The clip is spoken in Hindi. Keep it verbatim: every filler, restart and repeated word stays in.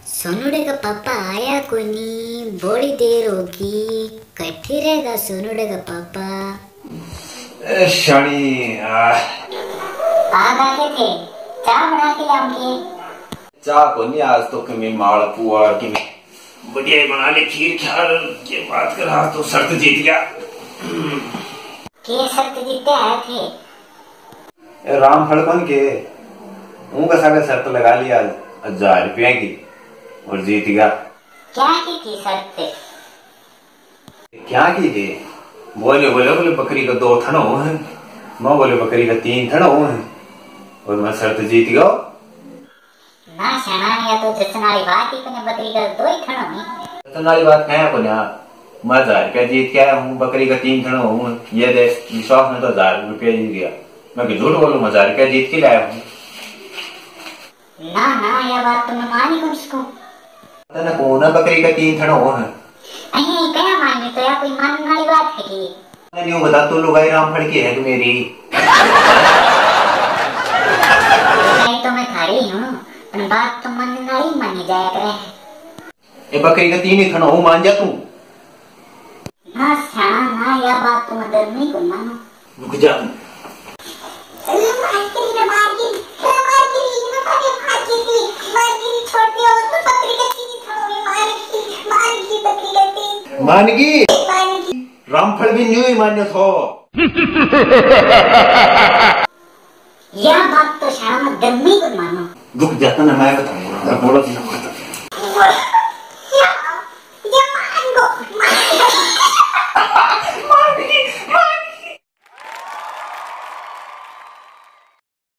सोनूडे का पापा आया कोनी, बड़ी देर होगी। कट्ठी रहेगा सोनूडे का पापा। ए शानी आ आगे थे, चाय बना के लाऊंगी। चाय को नहीं आज तो कि मैं माल पुआ की बढ़िया ही बना ले खीर ख्याल के बात कर रहा तो शर्त जीत गया। के शर्त जीते आए थे? ए राम फड़कन के उनका सागर शर्त लगा लिया हजार रुपया की और जीत गया। क्या की थी शर्त? क्या की थी? बोले बोले बोले बकरी का दो थन हो है, मैं बोले बकरी का तीन थन हो है और मैं शर्त जीत गया। ना शनानिया तो जसनारी बात ही कने बकरी का दो ही थन हो। जसनारी बात है को ना, मैं हजार रुपया जीत के आया हूँ, बकरी का तीन थन हो। ये दे विश्वास में तो हजार रुपया जीत गया। मैं झूठ बोलूं, हजार रुपया जीत के लाया हूँ। ना ना यह बात तो मैं मानी कौन इसको। ना कौन बकरी का तीन थन हो है। अरे क्या मानने तो या कोई मानने वाली बात है कि? नहीं बता तू लुगाई राम फड़ की है तू मेरी। नहीं तो मैं थारी हूँ, पर बात तो मानने वाली मानी जाया करे। ये बकरी का तीन ही थन हो, मान जा तू। ना शाना ना यह बात तो मैं डर नहीं को मानो। रुक जा तू। मानगी रामफल भी न्यू ही मान्य थो। यह बात तो शाम दम्मी को मानो। रुक जाता ना, मैं बताऊंगा बोलो।